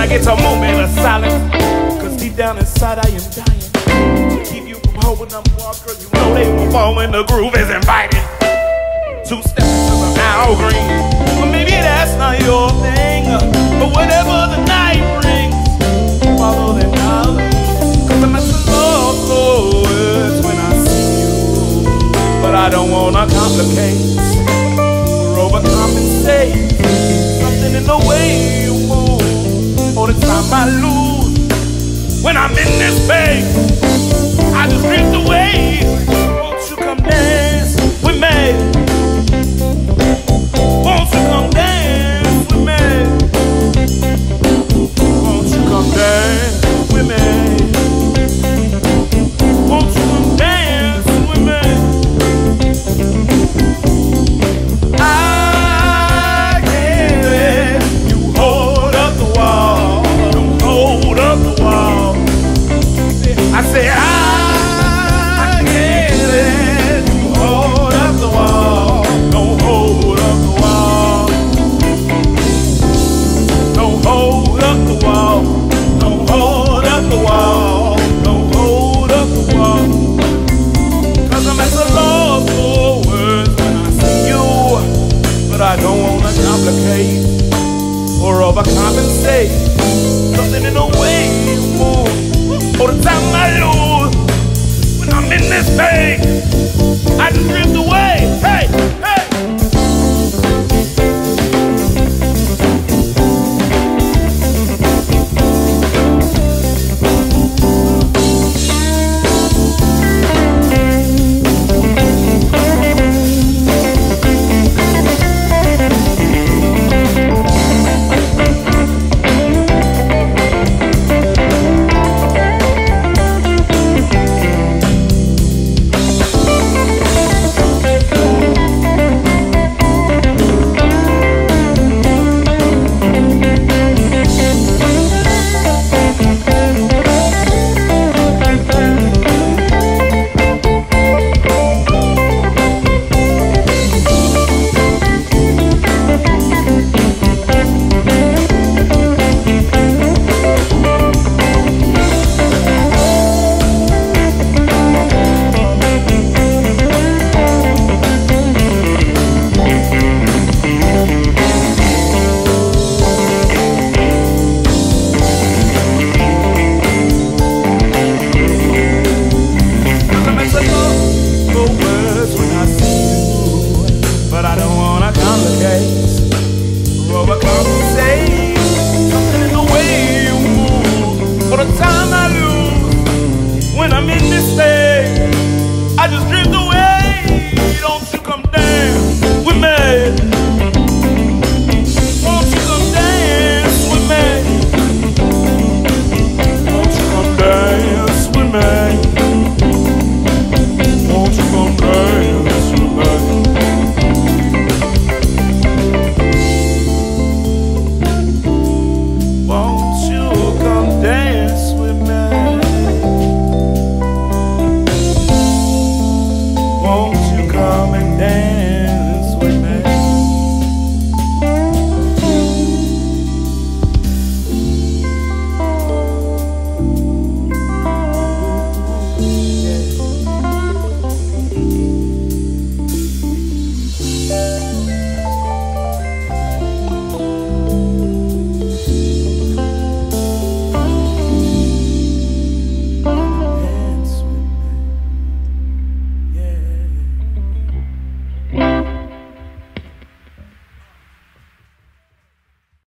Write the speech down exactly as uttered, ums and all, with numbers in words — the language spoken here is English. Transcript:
I get a moment of silence, cause deep down inside I am dying to keep you from holding up walls, girl. You know they won't fall when the groove is inviting. Two steps into the now green, but maybe that's not your thing. But whatever the night brings, follow the knowledge, cause I'm at the lost words when I see you. But I don't wanna complicate or overcompensate. Something in the way you move, all the time I lose. When I'm in this space, I just drift away. Won't you come dance with me? Won't you come dance with me? Won't you come dance with me? Won't you come dance with me? I can't let you hold up the wall. Don't hold up the wall. I say I can't let you hold up the wall. Don't hold up the wall. Don't hold up the wall. Don't hold up the wall. Don't hold up the wall. Cause I'm at the loss for words when I see you. But I don't wanna complicate or overcompensate. Something in the way you move, all the time I lose when I'm in this space.